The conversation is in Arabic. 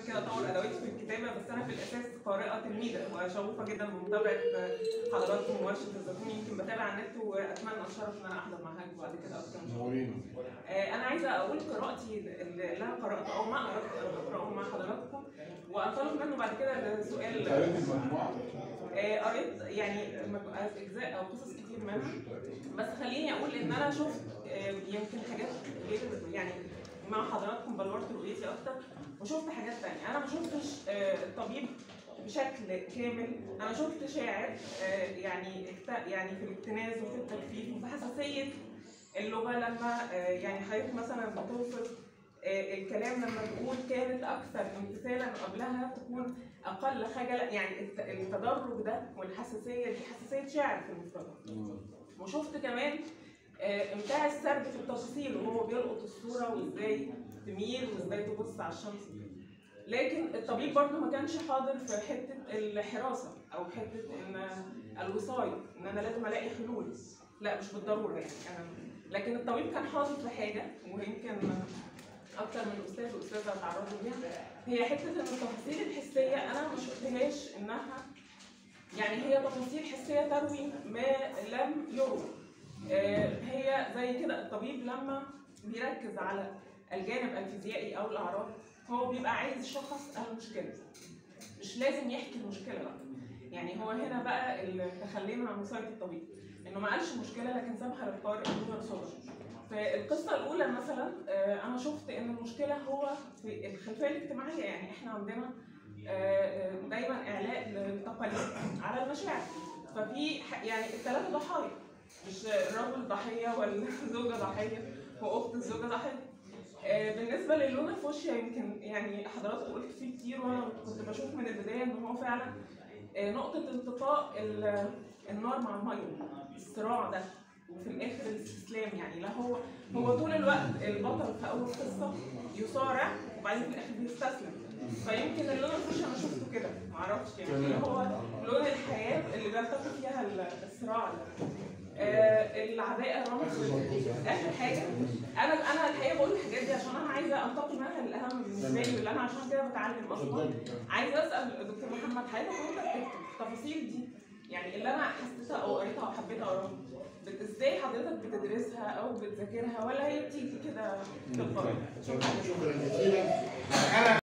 كده اطور ادواتي في الكتابه، بس انا في الاساس قارئه تلميذه وشغوفه جدا بمتابعه حضراتكم وورشه الزيتون. يمكن بتابع على النت واتمنى الشرف ان انا احضر معاكم بعد كده اكتر ان شاء الله. انا عايزه اقول قراءتي اللي انا قراته او ما اقراه مع حضراتكم، وانطلق منه بعد كده لسؤال. قريت المجموعه؟ قريت يعني اجزاء او قصص كتير منها، بس خليني اقول ان انا شفت يمكن حاجات غير يعني مع حضراتكم بلورت رؤيتي اكتر وشفت حاجات ثانيه. انا ما شفتش الطبيب بشكل كامل، انا شفت شاعر يعني في الاكتناز وفي التجفيف وفي حساسيه اللغه، لما يعني حضرتك مثلا بتوصف الكلام لما تقول كانت اكثر امتثالا قبلها تكون اقل خجلا، يعني التدرج ده والحساسيه دي حساسيه شاعر في المفردات. وشفت كمان امتاع السرد في التفاصيل وهو بيلقط الصوره وازاي تميل وازاي تبص على الشمس. لكن الطبيب برضه ما كانش حاضر في حته الحراسه او حته ان الوصايه، ان انا لازم الاقي حلول، لا مش بالضروره يعني لكن الطبيب كان حاضر في حاجه ويمكن اكتر من استاذ واستاذه اتعرضوا ليها، هي حته ان التفاصيل الحسيه انا ما شفتهاش انها يعني هي تفاصيل حسيه تروي ما لم يروى. هي زي كده الطبيب لما بيركز على الجانب الفيزيائي او الاعراض هو بيبقى عايز يشخص المشكله، مش لازم يحكي المشكله بقى. يعني هو هنا بقى اللي تخلينا عن وصايه الطبيب انه ما قالش مشكله لكن سابها للقارئ دون صدر. في القصه الاولى مثلا انا شفت ان المشكله هو في الخلفيه الاجتماعيه، يعني احنا عندنا دايما اعلاء للتقاليد على المشاعر، ففي يعني الثلاثه ضحايا، مش الرجل ضحيه والزوجه ضحيه واخت الزوجه ضحيه. بالنسبه للون الفوشيا يمكن يعني حضراتكم قلت فيه كتير، وانا كنت بشوف من البدايه ان هو فعلا نقطه التقاء النار مع الميه، الصراع ده وفي الاخر الاستسلام. يعني لا هو طول الوقت البطل في اول قصه يصارع وبعدين في الاخر بيستسلم. فيمكن اللون الفوشيا انا شفته كده معرفش يعني اللي هو لون الحياه اللي بيلتقي فيها الصراع ده. العباءه رمز اخر حاجه. انا الحقيقه بقول الحاجات دي عشان انا عايزه انتقل منها للاهم بالنسبه لي واللي انا عشان كده بتعلم اصلا. عايزه اسال دكتور محمد حضرتك وانت بتكتب التفاصيل دي يعني اللي انا حسيتها او قريتها او حبيت اقراها، ازاي حضرتك بتدرسها او بتذاكرها ولا هي بتيجي كده تلقائي؟ شكرا جزيلا.